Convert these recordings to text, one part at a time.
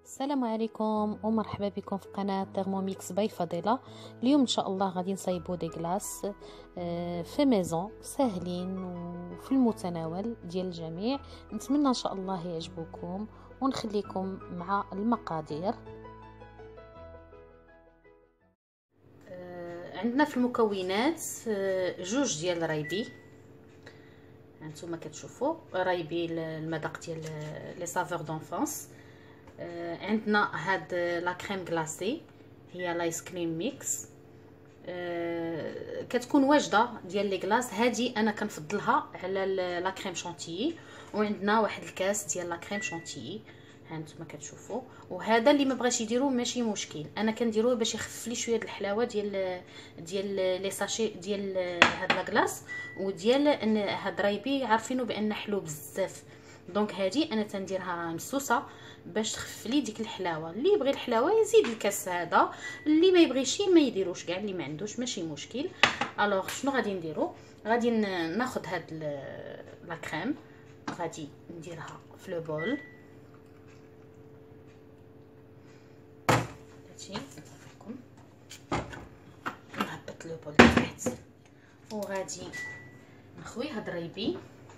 السلام عليكم ومرحبا بكم في قناة تhermomix باي فضيلة. اليوم ان شاء الله غادي نصايبو دي كلاص في ميزون ساهلين وفي المتناول ديال الجميع. نتمنى ان شاء الله يعجبوكم ونخليكم مع المقادير. عندنا في المكونات جوج ديال رايبي، هانتوما كتشوفوا رايبي المذاق ديال لي سافور دونفونس. عندنا هاد لا كريم غلاسي هي لايس كريم ميكس، كتكون واجده ديال لي كلاص. هادي انا كنفضلها على لا كريم شونتيي. وعندنا واحد الكاس ديال لا كريم شونتيي هانتوما كتشوفوا. وهذا اللي ما بغاش يديروه ماشي مشكل، انا كنديروه باش يخفف لي شويه الحلاوه ديال لي ساشي ديال هاد لا كلاص وديال هاد رايبي. عارفينه بان حلو بزاف، دونك هادي انا تنديرها مسوسه باش تخفف لي ديك الحلاوه. اللي يبغي الحلاوه يزيد الكاس هذا، اللي ما يبغيش ما يديروش كاع، اللي ما عندوش ماشي مشكل. الوغ شنو غادي نديرو؟ غادي ناخذ هاد لا كريم، غادي نديرها في لو بول. هادشي نصافيكم، نهبط لو بول تحت وغادي نخوي هاد الريبي.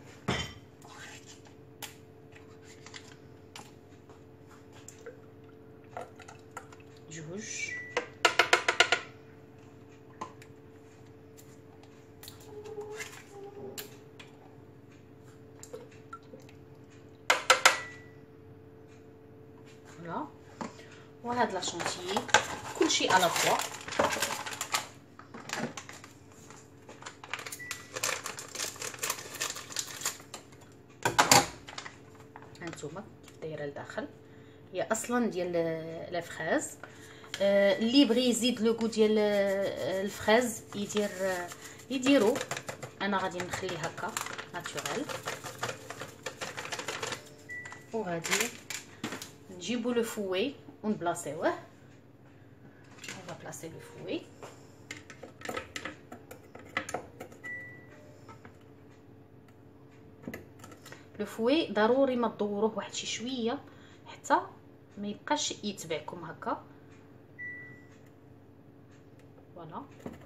جوج فوالا، وهاد لا شونتيي كلشي على فوا. هانتوما كيف دايره لداخل، هي اصلا ديال لا فراز. اللي يبغي يزيد لو غو ديال الفراز يديرو. انا غادي نخليه هكا ناتوريل. وغادي نجيبو لو فوي ونبلاصيوه. on va placer le fouet. لو فوي ضروري ما تدوروه واحد شي شويه حتى ما يبقاش يتبعكم هكا. فوالا،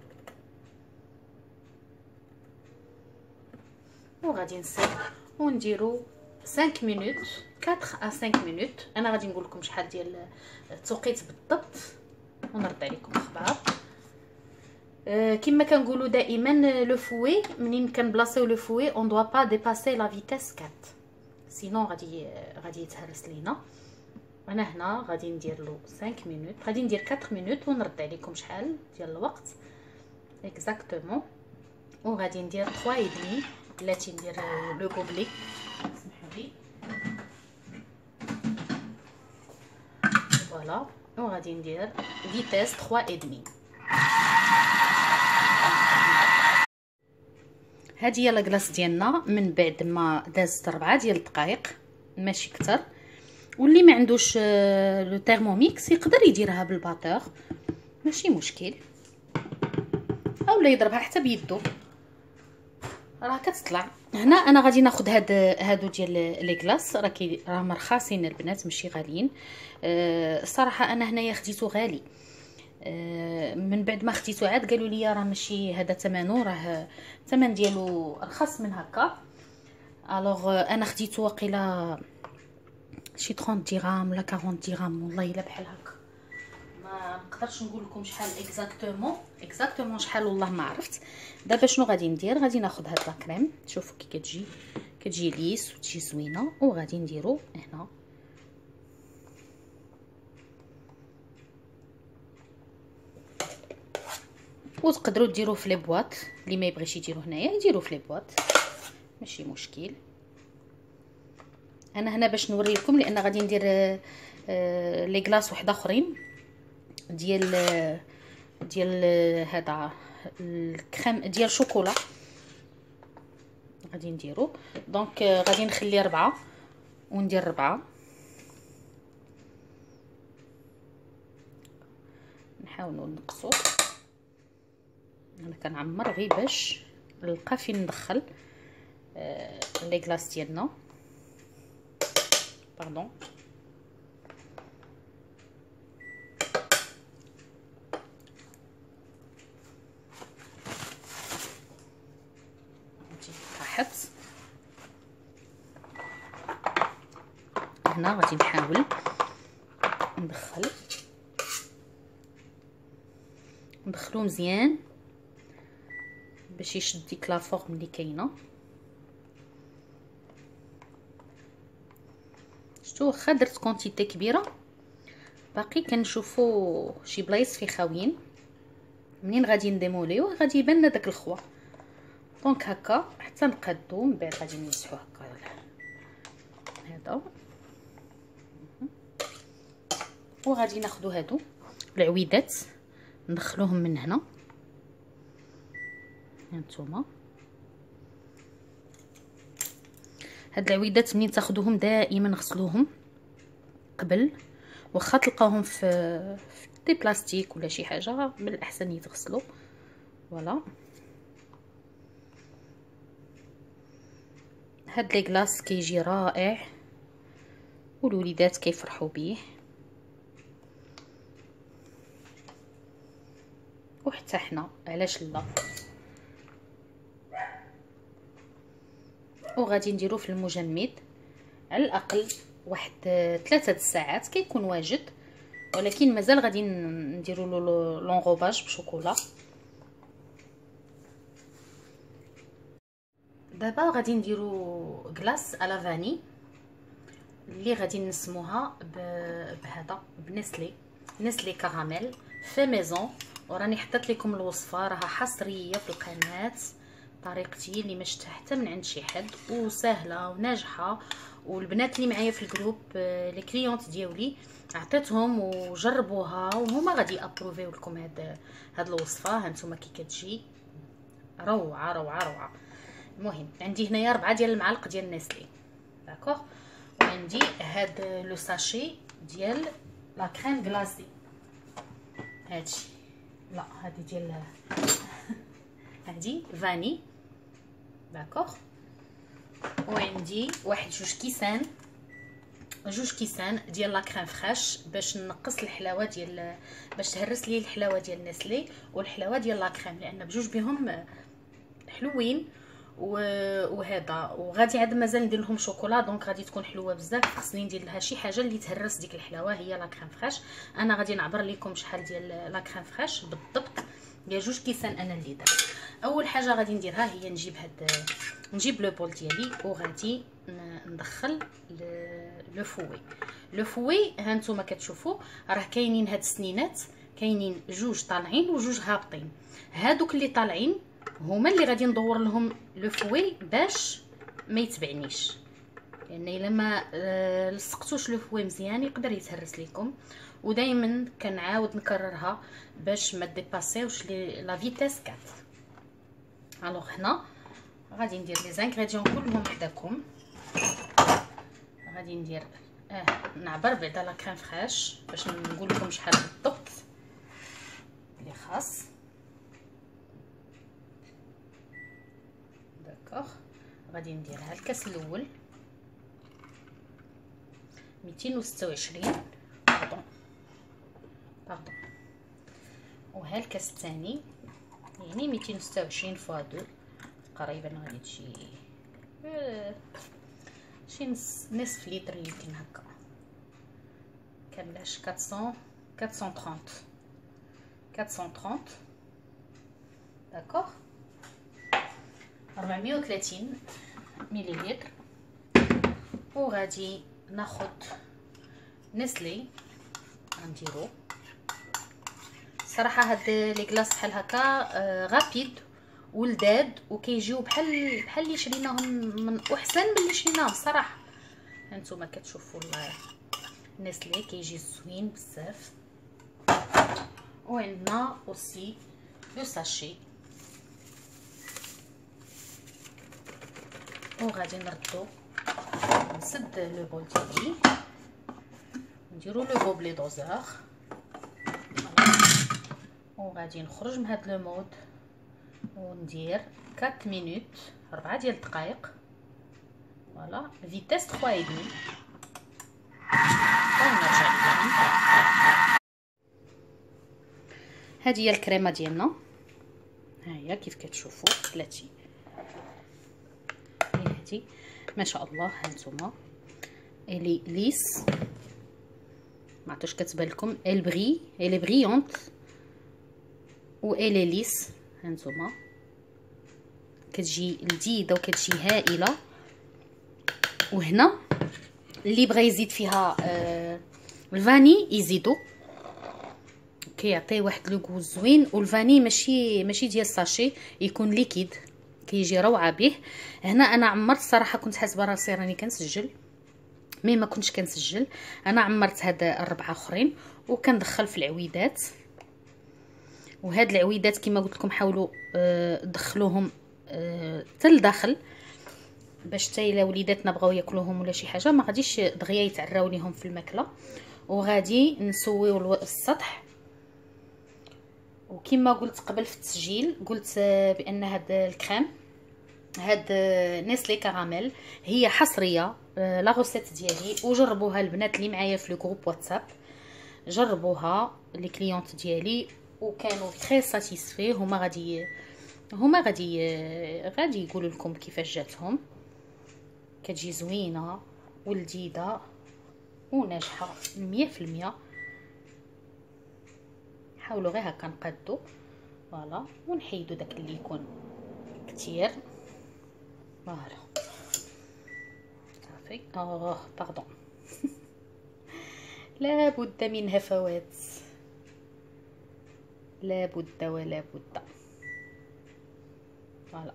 وغادي نسيب ونديرو 5 مينوت، 4 à 5 مينوت. انا غادي نقول لكم شحال ديال التوقيت بالضبط ونرد عليكم اخبار. كما كنقولوا دائما لو فوي منين كنبلاصيو لو فوي اون دوا با ديباسي لا فيتاس 4، سينون غادي يتهرس لينا. انا هنا غادي ندير له 5 مينوت، غادي ندير 4 مينوت ونرد عليكم شحال ديال الوقت اكزاكتومون. وغادي ندير 3 et demi، بلاتي ندير لو غوبلي سمحوا لي. فوالا، وغادي ندير فيتاس 3 et demi. هذه هي لاكلاص ديالنا من بعد ما دازت 4 ديال الدقائق ماشي كتر. واللي ما عندوش لو تيرموميكس يقدر يديرها بالباتور ماشي مشكل، اولا يضربها حتى بيدو راه كتطلع. هنا انا غادي ناخذ هادو ديال لي كلاص، راه مرخصين البنات ماشي غاليين. الصراحه انا هنايا خديته غالي، من بعد ما خديته عاد قالوا لي راه ماشي هذا ثمنه، راه الثمن ديالو ارخص من هكا. الوغ انا خديته واقيلا شي 30 درهم ولا 40 درهم، والله الا بحال هكا. ما نقدرش نقول لكم شحال اكزاكتومون شحال، والله ما عرفت. دابا شنو غادي ندير؟ غادي ناخذ هاد لا كريم، شوفوا كي كتجي ليس وتجي زوينه، وغادي نديرو هنا وتقدروا ديروه في لي بواط. اللي ما يبغيش يديرو هنايا يديرو في لي بواط ماشي مشكل. انا هنا باش نوري لكم، لان غادي ندير لي كلاص واحد اخرين ديال هذا الكريم ديال شوكولا غادي نديرو. دونك غادي نخلي 4 وندير 4. نحاولوا نقصوا، انا كنعمر غير باش نلقى فين ندخل لي كلاص ديالنا. باردون هنا غادي نحاول ندخلو مزيان باش يشد ديك لا فورم اللي كاينه. شتو واخا درت كونتيتي كبيره باقي كنشوفو شي بلايص في خاويين، منين غادي نديموليو غادي يبان لنا داك الخوا. دونك هكا حتى نقادو، من بعد غادي نمسحو هكا هذا، وغادي ناخدو هادو العويدات ندخلوهم من هنا. هانتوما هاد العويدات منين تاخدوهم دائما غسلوهم قبل، واخا تلقاوهم في دي بلاستيك ولا شي حاجه من الاحسن يتغسلوا. فوالا هاد لي كلاص كيجي رائع والوليدات كيفرحوا بيه، وحتى حنا علاش لا. وغادي نديرو في المجمد على الاقل واحد 3 ساعات كيكون واجد، ولكن مازال غادي نديرو له لونغوباج بشوكولا. دابا غادي نديرو كلاص على فاني اللي غادي نسموها بهذا نسلي كراميل في ميزون. وراني حطيت لكم الوصفه، راها حصريه في القناه، طريقتي اللي ما شفتها حتى من عند شي حد، وسهله وناجحه. والبنات اللي معايا في الجروب لي كليونط ديالي عطيتهم وجربوها وهما غادي ابروفيو لكم هاد الوصفه. هانتوما كي كتجي روعه روعه روعه. المهم عندي هنايا 4 ديال المعالق ديال نسلي، داكوغ. وعندي هاد لو ساشي ديال لا كريم غلاسي، هادشي لا هادي ديال هادي فاني، داكوغ. وعندي واحد جوج كيسان ديال لا كريم فريش باش نقص الحلاوه ديال، باش تهرس لي الحلاوه ديال نسلي والحلاوه ديال لا كريم، لان بجوج بهم حلوين. وهذا وغادي عاد مازال ندير لهم شوكولا، دونك غادي تكون حلوه بزاف. خصني ندير لها شي حاجه اللي تهرس ديك الحلاوه، هي لا كريم فريش. انا غادي نعبر لكم شحال ديال لا كريم فريش بالضبط، ديال جوج كيسان انا اللي درت. اول حاجه غادي نديرها هي نجيب لو بول ديالي وغادي ندخل لو فوي. هانتوما كتشوفوا راه كاينين هاد السنينات، كاينين جوج طالعين وجوج هابطين. هادوك اللي طالعين هما اللي غادي ندور لهم لو فوي باش ما يتبعنيش، لان الا ما لصقتوش لو فوي مزيان يقدر يتهرس لكم. ودائما كنعاود نكررها باش ما ديباسيوش لا فيتيس 4. الوغ هنا غادي ندير لي زانغريديون كلهم حداكم. غادي ندير نعبر بعدا لا كريم فريش باش نقول لكم شحال بالضبط اللي خاص، داكوغ. غادي نديرها الكاس الاول 226 باردون، وها الكاس الثاني يعني 226 فوا 2 تقريبا غادي تجي شي نصف لتر يمكن هكا، كاملاش 430 داكوغ. 430 مليلتر. وغادي ناخد نسلي غنديرو. صراحه هاد لي كلاص بحال هكا غابيد ولداد وكيجيو بحال اللي شريناهم من احسن من اللي شريناهم صراحه. هانتوما كتشوفوا نسلي كيجي زوين بزاف. وعندنا اوسي لو ساشي، وغادي نردو نسد لو بول ديالي نديرو لو غوبلي دوزور، وغادي نخرج من هاد لو مود وندير 4 مينوت 4 ديال الدقائق. فوالا فيتيس 3.5 ونرجع لكم. هذه هي الكريمه ديالنا، ها هي كيف كتشوفوا بلاتي هادي ما شاء الله. هانتوما الي ليس، ما عرفتش كتبان لكم، البغي الي بريونط و الي ليس. هانتوما كتجي لذيذه وكتجي هائله. وهنا اللي بغى يزيد فيها الفاني يزيدو، كيعطي واحد لو غو زوين. والفاني ماشي ديال ساشي، يكون ليكيد كيجي روعه به. هنا انا عمرت الصراحه، كنت حاسبه راسي راني كنسجل مي ما كنتش كنسجل. انا عمرت هاد الربعه اخرين وكندخل في العويدات. وهاد العويدات كما قلت لكم حاولوا دخلوهم حتى لداخل، باش حتى الا وليداتنا بغاو ياكلوهم ولا شي حاجه ما غاديش دغيا يتعراو ليهم في الماكله. وغادي نسويو السطح. وكما قلت قبل في التسجيل، قلت بان هاد الكريم، هاد نيسلي كراميل، هي حصريه لا غوسيت ديالي. وجربوها البنات اللي معايا في لو جروب واتساب، جربوها لي كليونط ديالي وكانوا تري ساتيسفي. هما غادي يقولوا لكم كيفاش جاتهم. كتجي زوينه ولذيذه وناجحه 100%. حاولوا غير هكا نقادو فوالا ونحيدو داك اللي يكون كتير. فوالا صافي. باردون. لا بد من هفوات، لا بد ولا بد. فوالا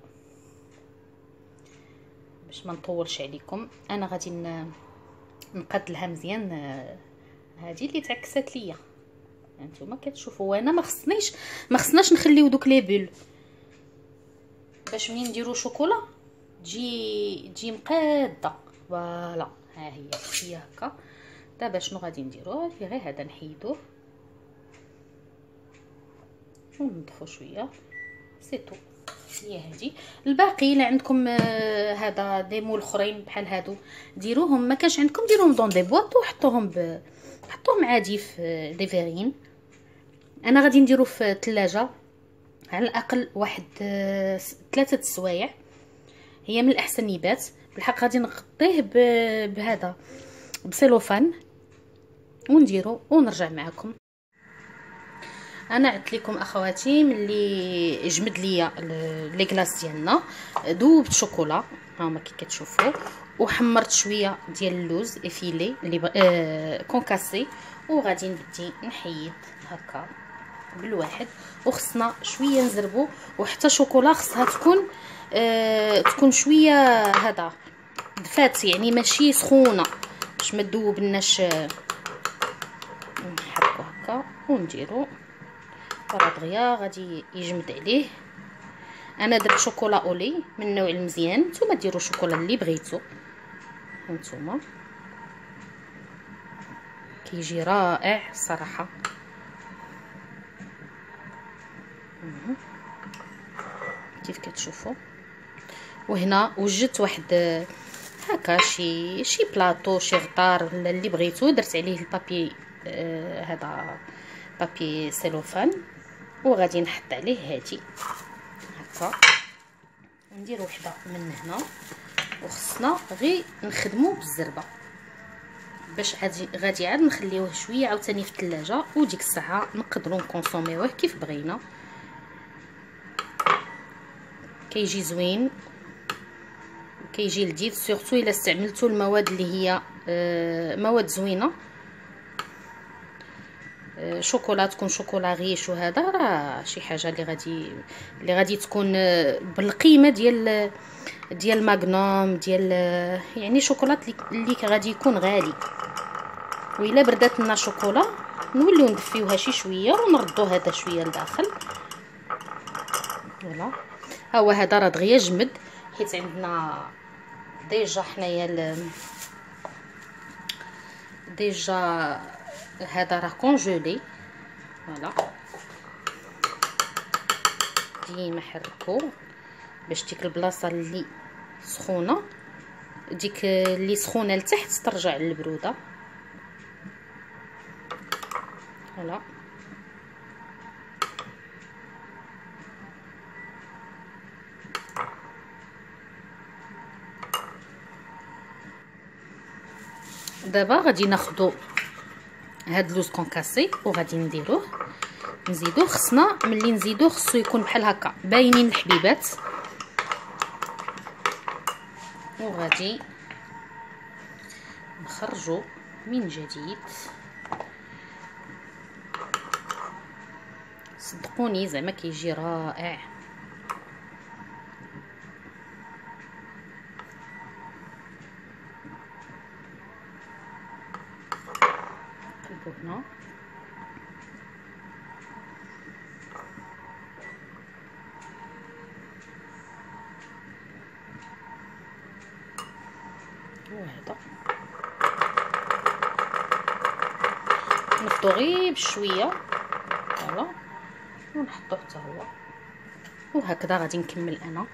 باش ما نطولش عليكم، انا غادي نقاد لها مزيان. هذه اللي تعكست ليا هانتوما كتشوفوا. وانا ما خصناش نخليو دوك لي بول، باش ملي نديرو شوكولا تجي مقاده. فوالا ها هي هكا. دابا شنو غادي نديرو؟ غير هذا نحيدوه ونضيفو شويه سيتو. هي هذه. الباقي الا عندكم هذا دي مول اخرين بحال هادو ديروهم، ما كانش عندكم ديروهم دون دي بواط وحطوهم حطوهم عادي في دي فيرين. انا غادي نديرو في الثلاجه على الاقل واحد 3 سوايع. هي من الاحسن يبات بالحق. غادي نغطيه بهذا بسيلوفان ونديرو ونرجع معكم. انا عدت لكم اخواتي ملي جمد ليا لي كلاص ديالنا، ذوبت شوكولا هاهما كي كتشوفوا، وحمرت شويه ديال اللوز افيلي اللي كونكاسي. وغادي نبدي نحيد هكا بالواحد. وخصنا شويه نزربو، وحتى شوكولا خصها تكون شويه هذا دفات، يعني ماشي سخونه باش ما تذوبناش. نحركو هكا ونديرو فراد دغيا غادي يجمد عليه. انا درت شوكولا اولي من النوع المزيان، نتوما ديروا الشوكولا اللي بغيتو. هانتوما كيجي رائع صراحه. كيف كتشوفوا. وهنا وجدت واحد هكا شي بلاطو، شي غطار اللي بغيتو، درت عليه البابي هذا بابي سيلوفان. وغادي نحط عليه هادي هكا وندير وحده من هنا. وخصنا غير نخدمو بالزربه باش غادي عاد نخليوه شويه عاوتاني في الثلاجه، وديك الساعه نقدروا نكونسوميوه كيف بغينا. كيجي زوين كيجي لذيذ، سورتو الا استعملتوا المواد اللي هي مواد زوينه. شوكولا تكون شوكولا غيش، وهذا راه شي حاجه اللي غادي تكون بالقيمه ديال ماغنوم ديال يعني شوكولات اللي غادي يكون غالي. وإلا بردات لنا شوكولا نوليو ندفيوها شي شويه ونردو هذا شويه لداخل. فوالا ها هو هذا راه دغيا جمد، حيت عندنا ديجا حنايا ديجا هذا راه كونجولي. فوالا ديما حركو باش ديك البلاصه اللي سخونه، ديك اللي سخونه لتحت ترجع للبروده. فوالا دابا غادي ناخدو هاد اللوز كونكاسي وغادي نديروه نزيدوه. خصنا ملي نزيدوه خصو يكون بحال هكا باينين الحبيبات، وغادي نخرجو من جديد. صدقوني زعما كيجي رائع. نقلبو هنا وهذا نفضو غير بشويه فوالا ونحطوه حتى هو. وهكذا غادي نكمل انا.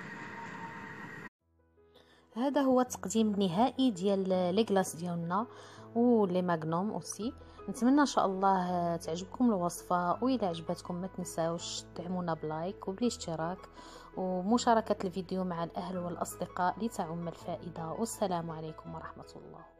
هذا هو التقديم النهائي ديال لي كلاص ديالنا ولي ماغنوم اوسي. نتمنى ان شاء الله تعجبكم الوصفه، والى عجبتكم ما تنساوش تدعمونا بلايك وبالاشتراك ومشاركه الفيديو مع الاهل والاصدقاء لتعم الفائده. والسلام عليكم ورحمه الله.